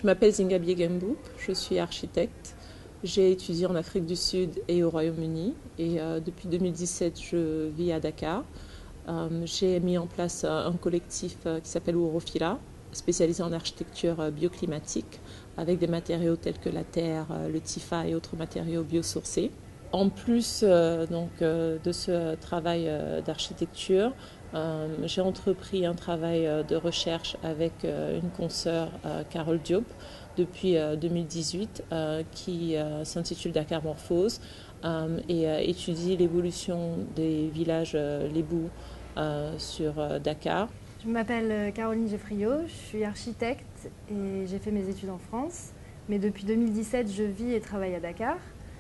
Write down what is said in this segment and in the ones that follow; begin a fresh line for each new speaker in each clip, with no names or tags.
Je m'appelle Zinga Biegemboup, je suis architecte. J'ai étudié en Afrique du Sud et au Royaume-Uni et depuis 2017 je vis à Dakar. J'ai mis en place un collectif qui s'appelle Ourophila, spécialisé en architecture bioclimatique avec des matériaux tels que la terre, le TIFA et autres matériaux biosourcés. En plus de ce travail d'architecture, j'ai entrepris un travail de recherche avec une consoeur, Carole Diop, depuis 2018, qui s'intitule Dakar Morphose et étudie l'évolution des villages lébous sur Dakar.
Je m'appelle Caroline Geffriot, je suis architecte et j'ai fait mes études en France. Mais depuis 2017, je vis et travaille à Dakar.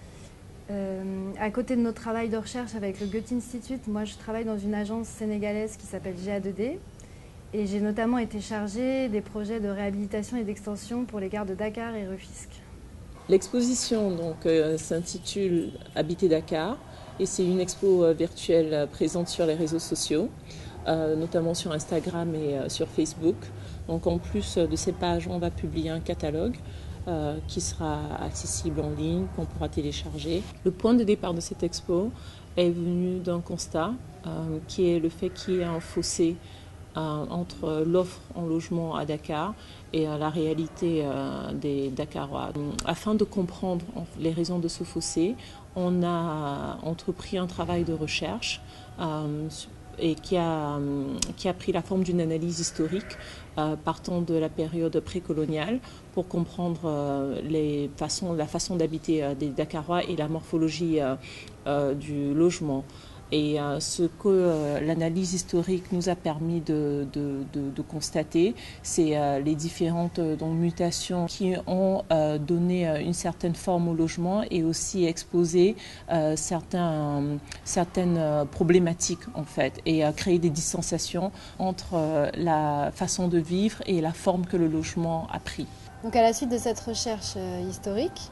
À côté de notre travail de recherche avec le Goethe Institute, moi je travaille dans une agence sénégalaise qui s'appelle GA2D et j'ai notamment été chargée des projets de réhabilitation et d'extension pour les gares de Dakar et Rufisque.
L'exposition s'intitule Habiter Dakar et c'est une expo virtuelle présente sur les réseaux sociaux, notamment sur Instagram et sur Facebook. Donc en plus de ces pages, on va publier un catalogue qui sera accessible en ligne, qu'on pourra télécharger. Le point de départ de cette expo est venu d'un constat qui est le fait qu'il y ait un fossé entre l'offre en logement à Dakar et la réalité des Dakarois. Afin de comprendre les raisons de ce fossé, on a entrepris un travail de recherche et qui a pris la forme d'une analyse historique partant de la période précoloniale pour comprendre la façon d'habiter des Dakarois et la morphologie du logement. Et ce que l'analyse historique nous a permis de constater, c'est les différentes mutations qui ont donné une certaine forme au logement et aussi exposé certaines problématiques en fait, et créé des distanciations entre la façon de vivre et la forme que le logement a pris.
Donc à la suite de cette recherche historique,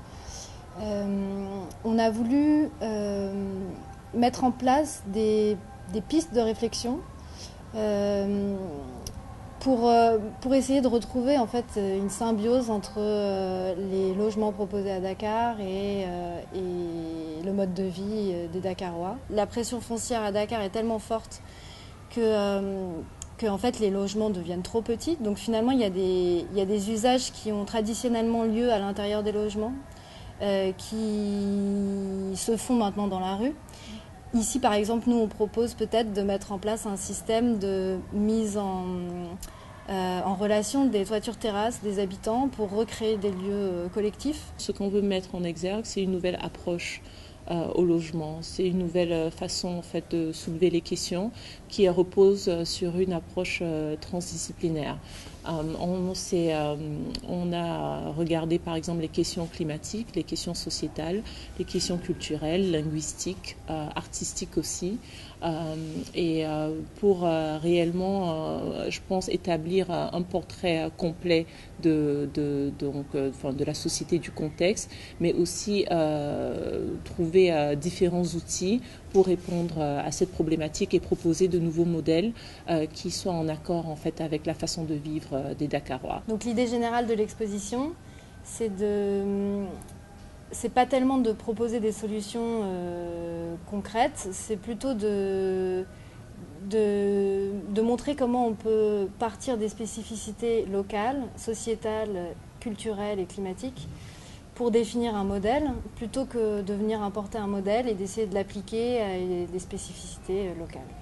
on a voulu mettre en place des pistes de réflexion pour essayer de retrouver en fait une symbiose entre les logements proposés à Dakar et le mode de vie des Dakarois. La pression foncière à Dakar est tellement forte que en fait, les logements deviennent trop petits. Donc finalement, il y a des usages qui ont traditionnellement lieu à l'intérieur des logements qui se font maintenant dans la rue. Ici, par exemple, nous, on propose peut-être de mettre en place un système de mise en relation des toitures terrasses des habitants pour recréer des lieux collectifs.
Ce qu'on veut mettre en exergue, c'est une nouvelle approche au logement. C'est une nouvelle façon en fait, de soulever les questions qui repose sur une approche transdisciplinaire. On a regardé par exemple les questions climatiques, les questions sociétales, les questions culturelles, linguistiques, artistiques aussi. Pour réellement, je pense, établir un portrait complet de la société, du contexte, mais aussi trouver différents outils pour répondre à cette problématique et proposer de nouveaux modèles qui soient en accord en fait, avec la façon de vivre des Dakarois.
Donc l'idée générale de l'exposition, c'est pas tellement de proposer des solutions concrètes, c'est plutôt de montrer comment on peut partir des spécificités locales, sociétales, culturelles et climatiques pour définir un modèle, plutôt que de venir importer un modèle et d'essayer de l'appliquer à des spécificités locales.